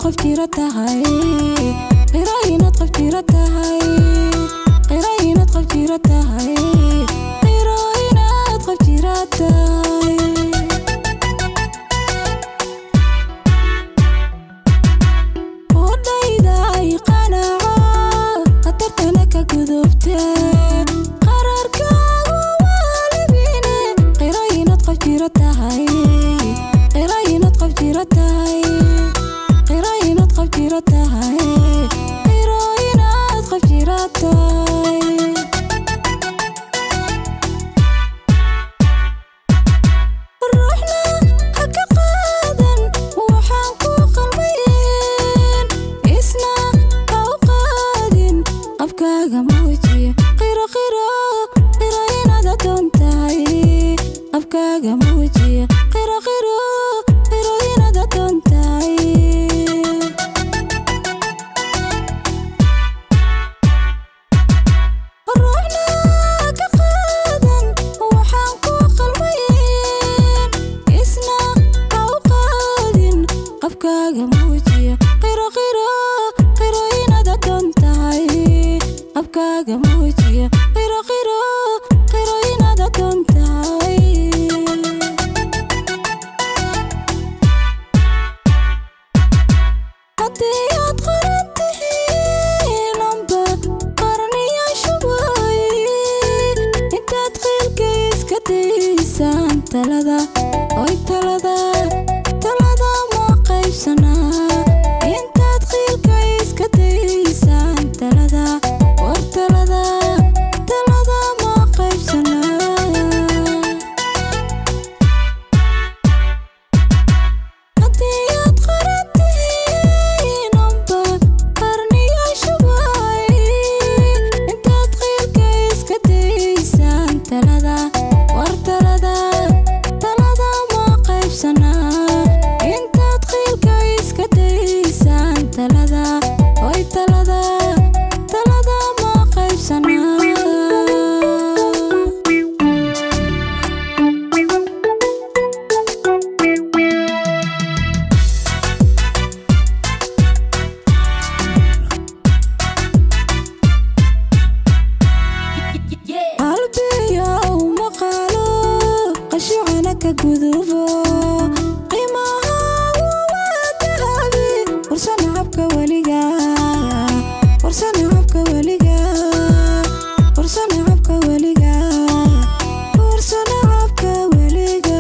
qof jira tahay qira inaad qof jira tahay qira inaad qof jira tahay qira inaad qof jira tahay odayda ay qanaaco qatartana ka gudubteen qararkaagu waalibine qira inaad qof jira tahay qira inaad qof jira tahay qira inaad qof jira tahay qira inaad qof jira tahay ruuxna ha ka qaadan waxaan ku qalbayn isna ha u qaadin qabkaaga muujiya qira qira qira inaad adoon tahay qabkaaga muujiya qira qira qira inaad adoon tahay ruuxna ha ka qaadan waxaan ku qalbayn isna ha u qaadin qabkaaga muujiya qira qira qira inaad adoon tahay qabkaaga muujiya qira qira qira inaad adoon tahay haddii aad qaran tihiin amba qarniyaasha waaye intaad qiilka iska daysaan talada oy talada ma qaybsanaa intaad qiilka iska daysaan talada war talada ma qaybsanaa haddii aad qaran tihiin amba qarniyaasha waaye intaad qiilka iska daysaan talada war talada ma qaybsanaa intaad qiilka iska daysaan talada oy talada ma qaybsanaa qalbiyow maqaalo qashuucana ka gudubo qiimahaagu waa dahabi warsana habka weliga warsana habka weliga warsana habka weliga warsana habka weliga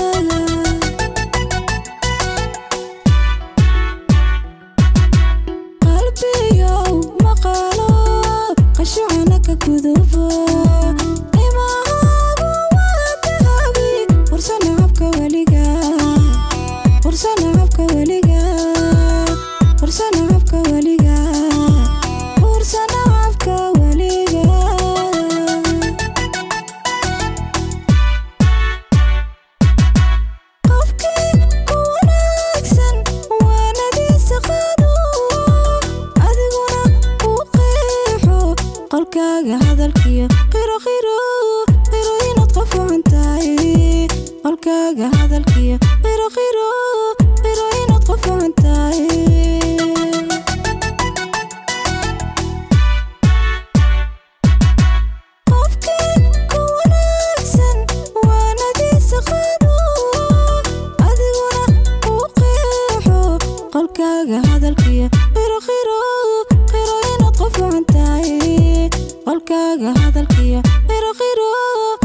qalbiyow maqaalo qashuucana ka gudubo qiimahaagu waa dahabi warsana habka weliga warsana habka weliga warsana habka weliga warsana habka weliga qofkii ku wanaagsan waanadiisa qaado adiguna u qeexo qolkaaga hadalkiyo qiro qiro qiro inaad qof wacan tahay qolkaaga hadalkiyo qiro qiro qiro inaad qof wacan tahay qofkii ku wanaagsan waanadiisa qaado adiguna u qeexo qolkaaga hadalkiyo qiro qiro qiro inaad qof wacan tahay qolkaaga hadalkiyo qiro qiro